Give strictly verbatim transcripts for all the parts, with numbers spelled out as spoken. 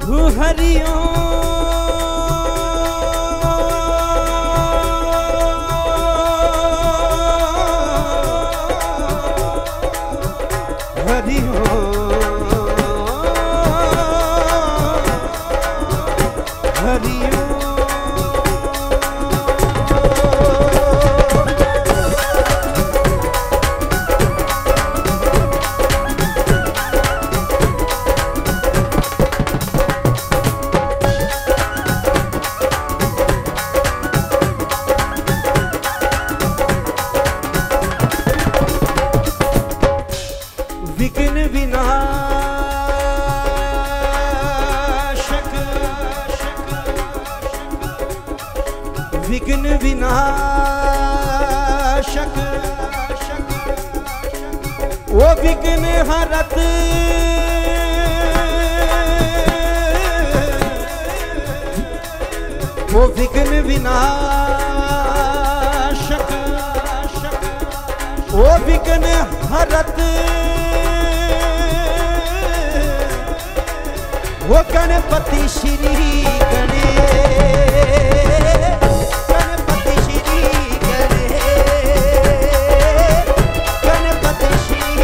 हरिओम विघ्न विनाशक विघ्न विनाशक वो विघ्न हरत वो विघ्न विनाशक वो विघ्न हरत वो गणपति श्री गणेश गणपति श्री गणेश गणपति श्री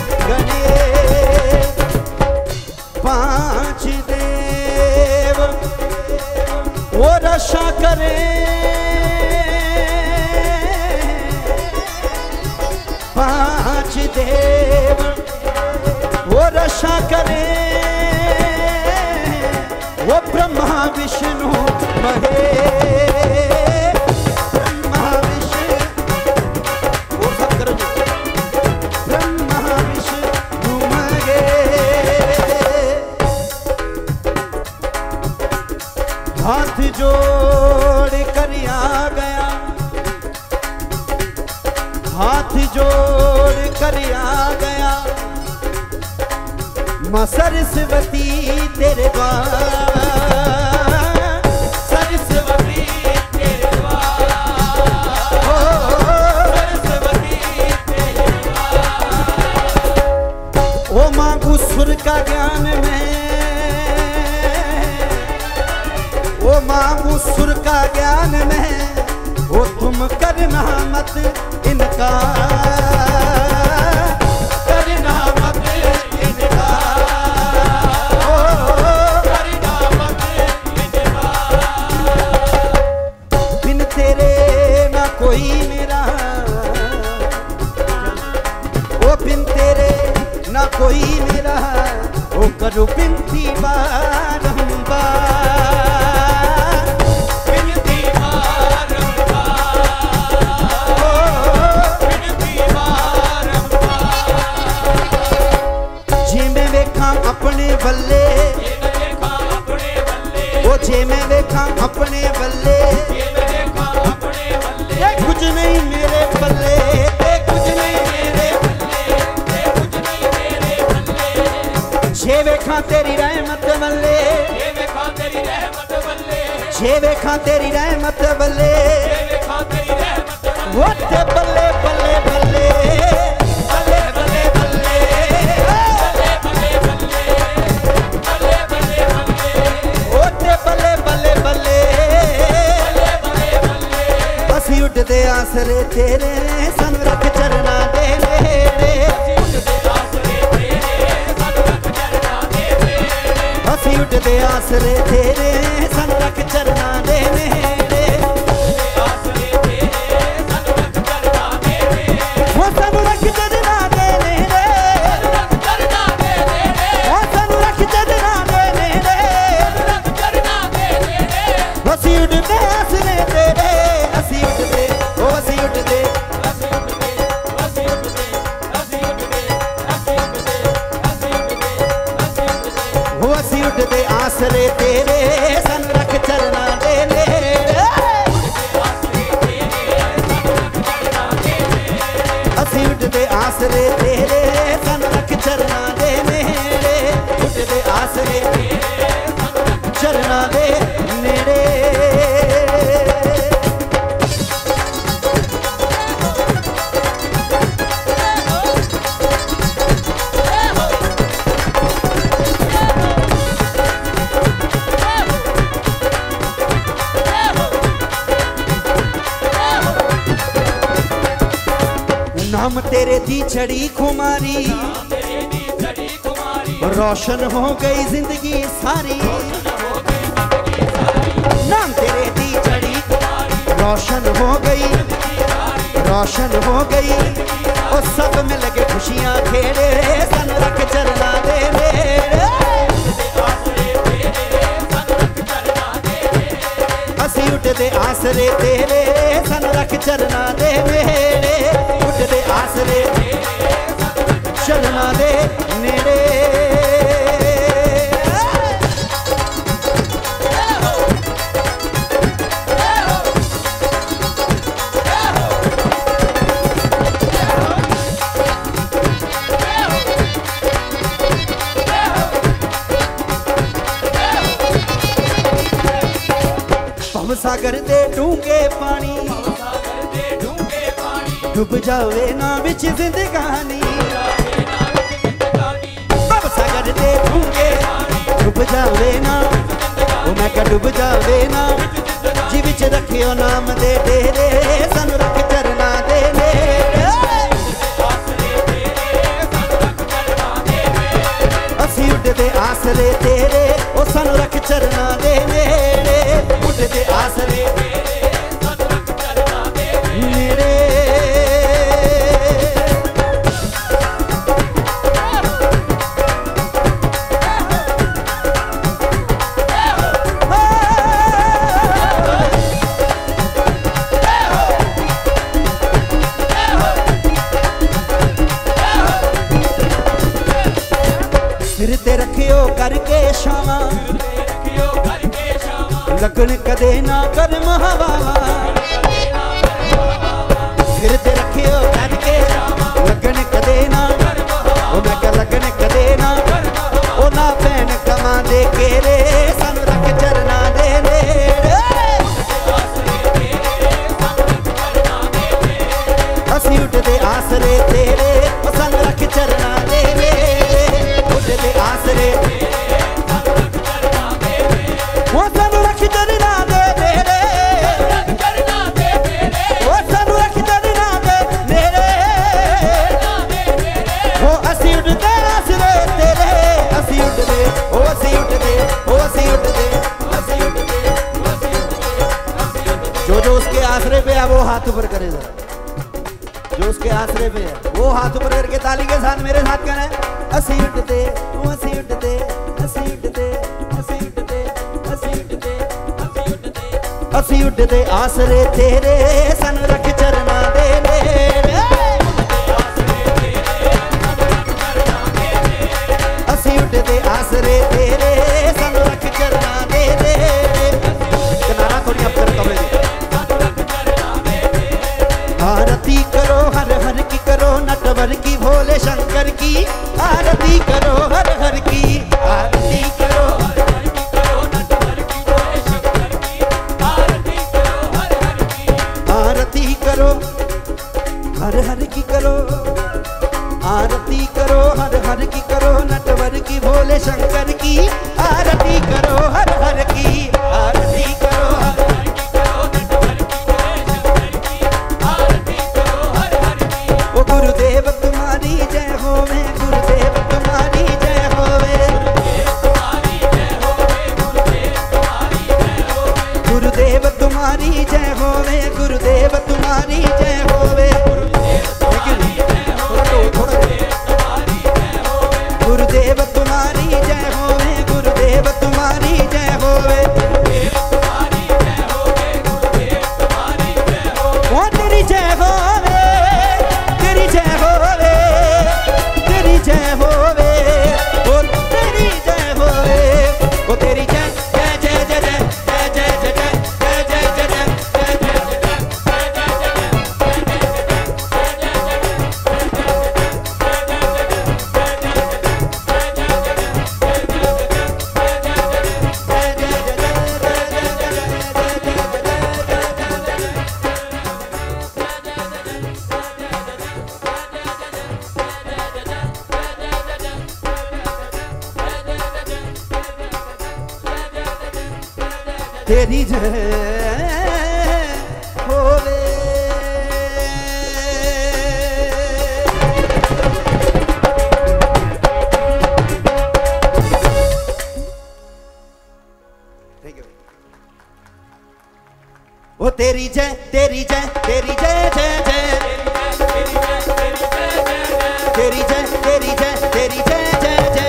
गणेश पांच देव वो रक्षा करे पांच देव वो रक्षा करे वो ब्रह्मा विष्णु महेश ब्रह्मा विष्णु वो सब करो जी ब्रह्मा विष्णु महेश हाथ जोड़ कर आ गया हाथ जोड़ कर आ गया मां सरस्वती तेरे द्वार सरस्वती तेरे द्वार सरस्वती तेरे द्वार ओ मांगू सुर का ज्ञान में ओ मांगू सुर का ज्ञान में वो तुम करना मत इनका करना मत इनका कोई मेरा ओ बिन तेरे ना कोई मेरा ओ करो बिनती बारंबार बिनती बारंबार ओ बिनती बारंबार जे मैं वेखा अपने बल्ले ओ जे मैं वेखा अपने बल्ले कुछ नहीं मेरे बल्ले कुछ नहीं मेरे बल्ले कुछ नहीं मेरे बल्ले छे वेखा तेरी रहमत बल्ले छे वेखा तेरी रहमत बल्ले छे वेखा तेरी रहमत बल्ले वो ते बल्ले बल्ले बल्ले बल्ले बल्ले बल्ले बल्ले बल्ले बल्ले बल्ले वो ते बल्ले बल्ले बल्ले ਅਸੀਂ ਉੱਡਦੇ ਆਸਰੇ ਤੇਰੇ ਸਾਨੂੰ ਰੱਖ ਚਰਨਾ ਦੇ ਨੇੜੇ ਅਸੀਂ ਉੱਡਦੇ ਆਸਰੇ ਤੇਰੇ ਸਾਨੂੰ ਰੱਖ ਚਰਨਾ ਦੇ ਨੇੜੇ ਉਹ ਸਾਨੂੰ ਰੱਖ ਚਰਨਾ ਦੇ ਨੇੜੇ ਉਹ ਸਾਨੂੰ ਰੱਖ ਚਰਨਾ ਦੇ ਨੇੜੇ ਅਸੀਂ ਉੱਡਦੇ ਆਸਰੇ ਤੇਰੇ ਅਸੀਂ ਉੱਡਦੇ ਉਹ ਅਸੀਂ ਉੱਡਦੇ ਅਸੀਂ ਉੱਡਦੇ ਅਸੀਂ ਉੱਡਦੇ ਅਸੀਂ ਉੱਡਦੇ ਅਸੀਂ ਉੱਡਦੇ ਅਸੀਂ ਉੱਡਦੇ ਅਸੀਂ ਉੱਡਦੇ ਉਹ ਅਸੀਂ ਉੱਡਦੇ ਆਸਰੇ ਤੇਰੇ ਸਾਨੂੰ ਰੱਖ ਚਰਨਾ ਦੇ ਨੇੜੇ ਅਸੀਂ ਉੱਡਦੇ ਆਸਰੇ ਤੇਰੇ ਸਾਨੂੰ ਰੱਖ ਚਰਨਾ ਦੇ ਨੇੜੇ ਉੱਡਦੇ ਆਸਰੇ ਤੇਰੇ ਸਾਨੂੰ ਰੱਖ ਚਰਨਾ ਦੇ ਨੇੜੇ नाम तेरे दी चढ़ी खुमारी, रोशन हो गई जिंदगी सारी। नाम तेरे दी चढ़ी रोशन हो गई, रोशन हो गई। और सब मिल के खुशियां खेड़े, सन रख चरना दे नेड़े। असी उठदे आसरे तेरे, सन रख चरना दे नेड़े। उठदे आसरे चरना दे नेड़े। सागर दे डूंगे पानी, डूब जावे ना बिच जिंदगानी। भव सागर दे डूंगे डूब जावे ना, ओ मैं क्या डूब जावे ना। जी बिच रखियो नाम दे डेरे, सन रख चरना दे नेड़े। असी उठदे आसरे तेरे, ओ सन रख चरना दे नेड़े। उठदे आसरे नेड़े। सिर ते रखियो करके शामा, लगन कदे ना कर्म हवावा। सिर ते रखियो करके लगन कदे ना, ओ मैं क्या लगन कदे ना। ओ ना भैन कमा दे केरे, सन रख चरना दे नेड़े। असी उठदे आसरे तेरे, ओ सन रख चरना दे नेड़े। उठदे आसरे वो सन रख चरना दे नेड़े। वो सन रख चरना दे नेड़े। वो असी उठदे आसरे तेरे, असी उठदे, ओ असी उठदे, ओ असी उठदे, असी उठदे। जो जो उसके आसरे पे है वो हाथ ऊपर करे जरा। जो उसके आसरे पे है वो हाथ ऊपर करके ताली के साथ मेरे साथ कहना है, असी उठदे, ओ असी उठदे, असी उठदे, असी उठदे, असी उठदे, असी उठदे। असी उठदे आसरे तेरे, सन रख चरना दे नेड़े। असी उठदे आसरे तेरे, सन रख चरना दे नेड़े। किनारा थोड़ी अप कर कमरे दी। आरती करो हर हर की, करो नटवर की, भोले शंकर की। आरती करो हर हर की, आरती करो हर हर की, करो नटवर की, भोले शंकर की। आरती करो हर हर की, आरती करो हर हर की, करो आरती करो हर हर की, करो नटवर की, भोले शंकर की। आरती करो हर हर की, आरती करो हर हर की, करो नटवर की, भोले शंकर की। आरती करो हर हर की। ओ गुरुदेव तुम्हारी जय होवे, गुरुदेव तुम्हारी जय होवे। गुरुदेव तुम्हारी जय होवे, गुरुदेव तुम्हारी जय होवे। गुरुदेव तुम्हारी जय होवे, गुरुदेव तुम्हारी जय होवे। ओ तेरी जय होवे, तेरी जय होवे, तेरी जय होवे, ओ तेरी जय होवे, ओ तेरी जय जय जय जय जय जय जय जय जय जय जय जय तेरी जय होवे। ओ तेरी जय तेरी जय तेरी जय जय जय तेरी जय तेरी जय तेरी जय जय जय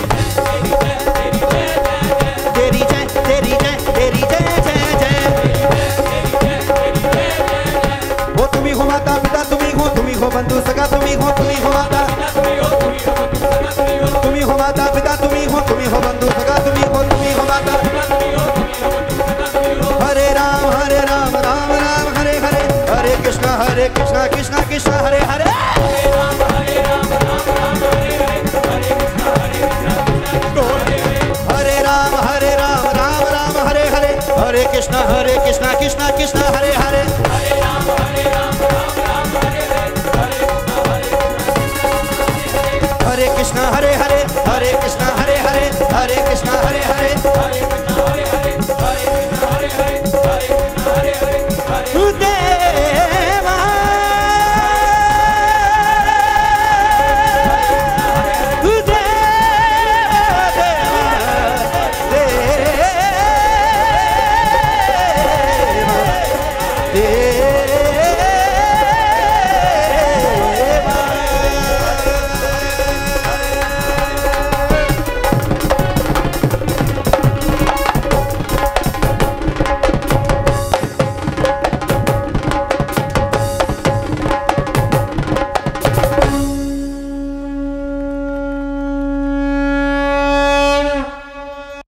तेरी जय तेरी जय तेरी जय जय जय वो तुम्ही हो माता पिता तुम्ही हो तुम्ही हो बंधु सगा तुम्ही हो तुम्ही हो माता तुम्ही हो माता पिता तुम्ही हो तुम्ही हो बंधु सगा तुम्ही हो तुम्ही हो माता हरे राम हरे राम राम राम हरे हरे हरे कृष्णा हरे कृष्णा कृष्णा कृष्णा हरे हरे हरे राम हरे राम राम राम हरे हरे हरे कृष्णा हरे कृष्णा कृष्णा कृष्णा हरे हरे